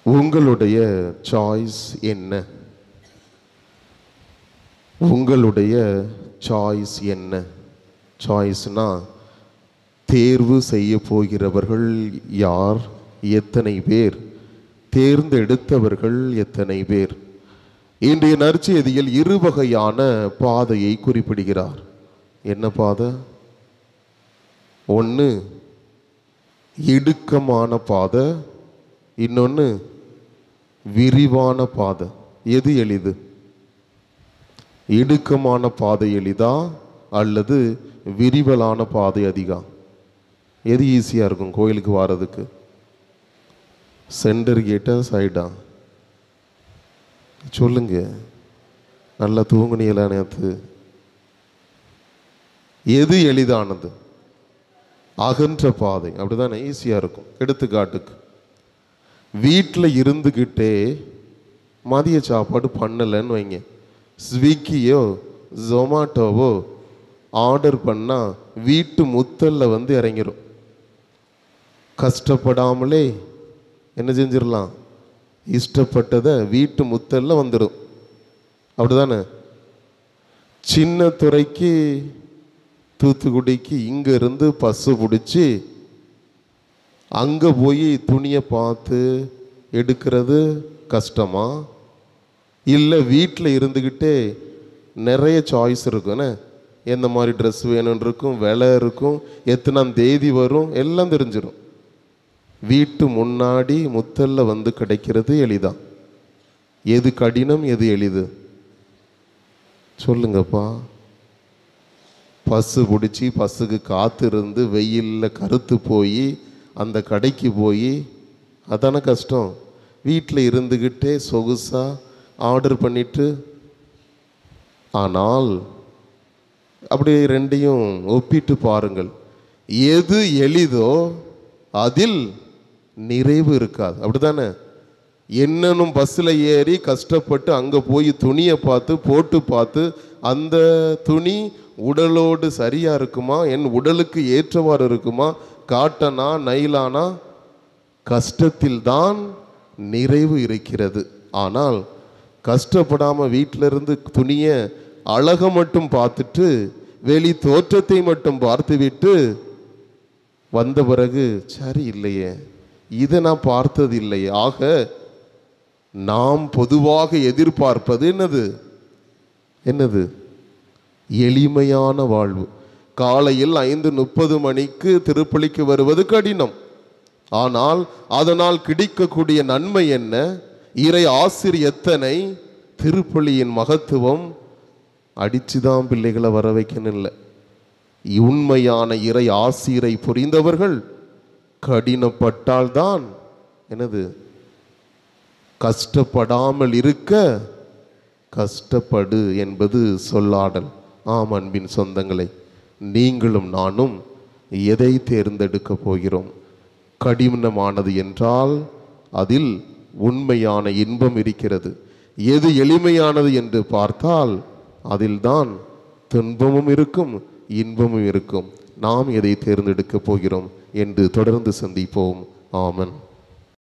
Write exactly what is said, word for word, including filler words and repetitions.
உங்களுடைய சாய்ஸ் என்ன? உங்களுடைய சாய்ஸ் என்ன? சாய்ஸ்னா தேர்வு செய்ய போகிறவர்கள் யார்? எத்தனை பேர்? தேர்ந்தெடுத்தவர்கள் எத்தனை பேர்? இன்றைய நற்செய்தியில் இரு வகையான பாதையை குறிப்பிடுகிறார். என்ன பாதை? ஒன்று இடுக்கமான பாதை, இன்னொன்று விரிவான பாதை. எது எளிது? இடுக்கமான பாதை எளிதா அல்லது விரிவலான பாதை அதிகம்? எது ஈஸியாக இருக்கும் கோயிலுக்கு வர்றதுக்கு? சென்டர் கேட்டா சைடா? சொல்லுங்க. நல்லா தூங்குனீங்களா நேற்று? எது எளிதானது? அகன்ற பாதை அப்படிதானே ஈஸியாக இருக்கும். எடுத்துக்காட்டுக்கு, வீட்டில் இருந்துக்கிட்டே மதிய சாப்பாடு பண்ணலைன்னு வைங்க, ஸ்விக்கியோ ஜொமாட்டோவோ ஆர்டர் பண்ணால் வீட்டு முத்தல்ல வந்து இறங்கிடும். கஷ்டப்படாமலே என்ன செஞ்சிடலாம்? இஷ்டப்பட்டதை வீட்டு முத்தல்ல வந்துடும். அப்படிதானே? சின்ன துறைக்கு தூத்துக்குடிக்கு இங்கே இருந்து பஸ்ஸு பிடிச்சி அங்கே போய் துணியை பார்த்து எடுக்கிறது கஷ்டமா? இல்லை வீட்டில் இருந்துக்கிட்டே நிறைய சாய்ஸ் இருக்குண்ணே, எந்த மாதிரி ட்ரெஸ் வேணும்னு இருக்கும், விலை இருக்கும், எத்தனாம் தேதி வரும், எல்லாம் தெரிஞ்சிடும். வீட்டு முன்னாடி முத்தல்ல வந்து கிடைக்கிறது எளிதா? எது கடினம், எது எளிது? சொல்லுங்கப்பா. பஸ்ஸு பிடிச்சி பஸ்ஸுக்கு காத்திருந்து வெயிலில் கருத்து போய் அந்த கடைக்கு போய் அதான கஷ்டம். வீட்டில் இருந்துக்கிட்டே சொகுசாக ஆர்டர் பண்ணிட்டு. ஆனால் அப்படியே ரெண்டையும் ஒப்பிட்டு பாருங்கள். எது எளிதோ அதில் நிறைவு இருக்காது. அப்படிதானே? என்னன்னும் பஸ்ஸில் ஏறி கஷ்டப்பட்டு அங்கே போய் துணியை பார்த்து போட்டு பார்த்து அந்த துணி உடலோடு சரியாக இருக்குமா, என் உடலுக்கு ஏற்றவாறு இருக்குமா, காட்டனா நைலானா, கஷ்டத்தில் தான் நிறைவு இருக்கிறது. ஆனால் கஷ்டப்படாமல் வீட்டிலிருந்து துணியை அழகை மட்டும் பார்த்துட்டு வெளி தோற்றத்தை மட்டும் பார்த்துவிட்டு வந்த பிறகு சரி இல்லையே, இதை நான் பார்த்தது இல்லையே. ஆக நாம் பொதுவாக எதிர்பார்ப்பது என்னது? என்னது? எளிமையான வாழ்வு. காலையில் ஐந்து முப்பது மணிக்கு திருப்பலிக்கு வருவது கடினம். ஆனால் அதனால் கிடைக்கக்கூடிய நன்மை என்ன? இறை ஆசிரியர் எத்தனை, திருப்பலியின் மகத்துவம். அடிச்சுதான் பிள்ளைகளை வர வைக்கணும் இல்லை. உண்மையான இறை ஆசிரை புரிந்தவர்கள் கடினப்பட்டால்தான் என்னது? கஷ்டப்படாமல் இருக்க கஷ்டப்படு என்பது சொல்லாடல். ஆம் அன்பின் சொந்தங்களை, நீங்களும் நானும் எதை தேர்ந்தெடுக்க போகிறோம்? கடினமானது என்றால் அதில் உண்மையான இன்பம் இருக்கிறது. எது எளிமையானது என்று பார்த்தால் அதில்தான் துன்பமும் இருக்கும், இன்பமும் இருக்கும். நாம் எதை தேர்ந்தெடுக்க போகிறோம் என்று தொடர்ந்து சந்திப்போம். ஆமென்.